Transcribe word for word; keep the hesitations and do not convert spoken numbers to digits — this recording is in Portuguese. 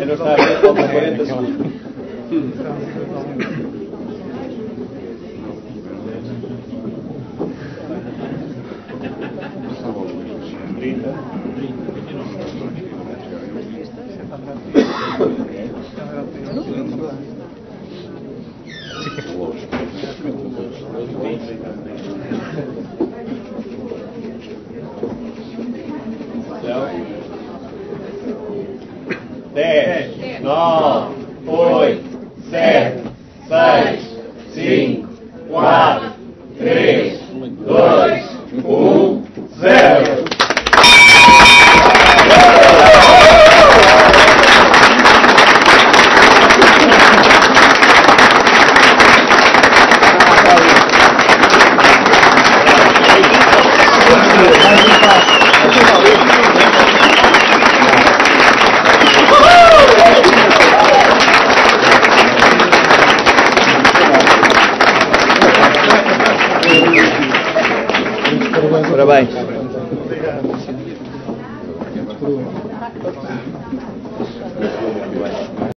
Que não está a ver, faltam quarenta segundos. trinta. dez, nove, oito, sete, seis, cinco, quatro, três, dois, um, zero. Parabéns. Obrigado.